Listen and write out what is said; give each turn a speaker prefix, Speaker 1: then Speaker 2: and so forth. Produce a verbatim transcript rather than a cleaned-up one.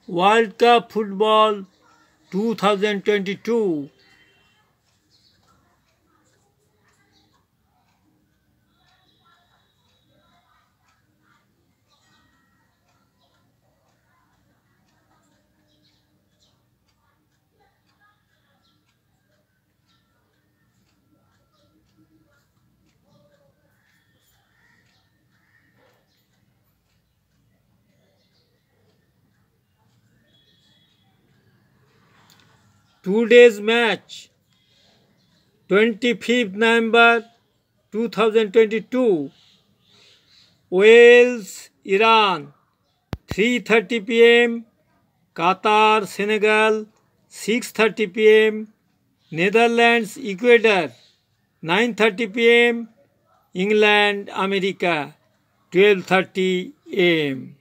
Speaker 1: World Cup Football twenty twenty-two. Today's match, twenty-fifth November twenty twenty-two, Wales, Iran, three thirty p m, Qatar, Senegal, six thirty p m, Netherlands, Ecuador, nine thirty p m, England, America, twelve thirty a m